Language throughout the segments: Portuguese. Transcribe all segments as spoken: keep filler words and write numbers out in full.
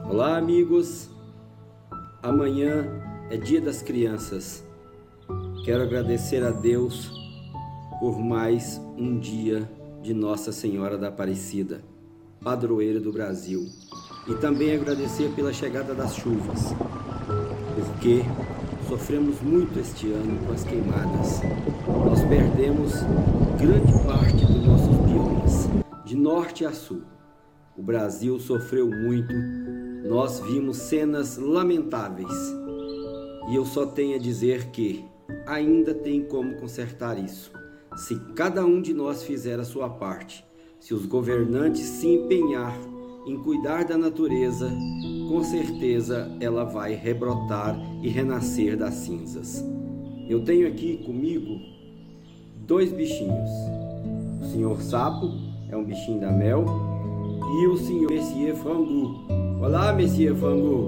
Olá, amigos. Amanhã é Dia das Crianças. Quero agradecer a Deus por mais um dia de Nossa Senhora da Aparecida, padroeira do Brasil, e também agradecer pela chegada das chuvas, porque sofremos muito este ano com as queimadas. Nós perdemos grande parte dos nossos biomas, de norte a sul. O Brasil sofreu muito, nós vimos cenas lamentáveis. E eu só tenho a dizer que ainda tem como consertar isso, se cada um de nós fizer a sua parte. Se os governantes se empenhar em cuidar da natureza, com certeza ela vai rebrotar e renascer das cinzas. Eu tenho aqui comigo dois bichinhos. O senhor Sapo é um bichinho da Mel e o senhor Monsieur Frango. Olá, Monsieur Frango.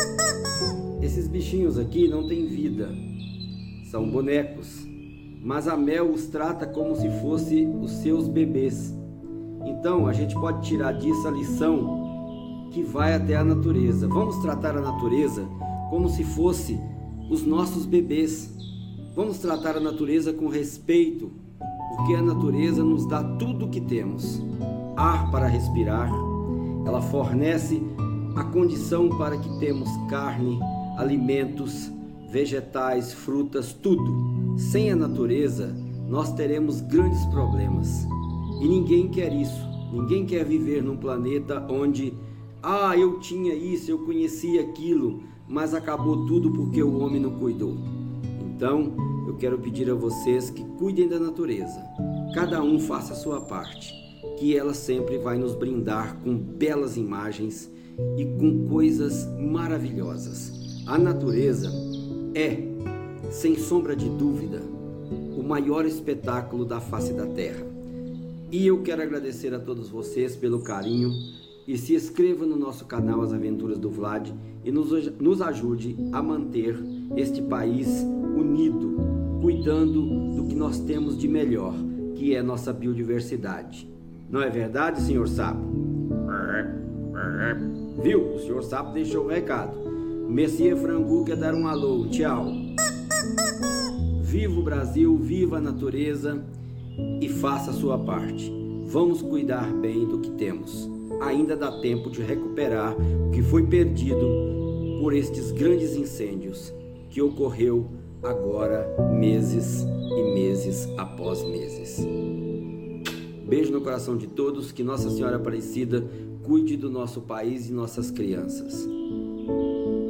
Esses bichinhos aqui não têm vida, são bonecos, mas a Mel os trata como se fossem os seus bebês. Então a gente pode tirar disso a lição que vai até a natureza. Vamos tratar a natureza como se fosse os nossos bebês. Vamos tratar a natureza com respeito, porque a natureza nos dá tudo o que temos. Ar para respirar, ela fornece a condição para que temos carne, alimentos, vegetais, frutas, tudo. Sem a natureza, nós teremos grandes problemas. E ninguém quer isso. Ninguém quer viver num planeta onde, ah, eu tinha isso, eu conhecia aquilo, mas acabou tudo porque o homem não cuidou. Então, eu quero pedir a vocês que cuidem da natureza. Cada um faça a sua parte, que ela sempre vai nos brindar com belas imagens e com coisas maravilhosas. A natureza é, sem sombra de dúvida, o maior espetáculo da face da terra. E eu quero agradecer a todos vocês pelo carinho e se inscreva no nosso canal As Aventuras do Vlad e nos, nos ajude a manter este país unido, cuidando do que nós temos de melhor, que é nossa biodiversidade. Não é verdade, senhor Sapo? Viu? O senhor Sapo deixou o recado. O Monsieur Frango quer dar um alô. Tchau. Viva o Brasil, viva a natureza e faça a sua parte. Vamos cuidar bem do que temos. Ainda dá tempo de recuperar o que foi perdido por estes grandes incêndios que ocorreu agora, meses e meses após meses. Beijo no coração de todos, que Nossa Senhora Aparecida cuide do nosso país e nossas crianças.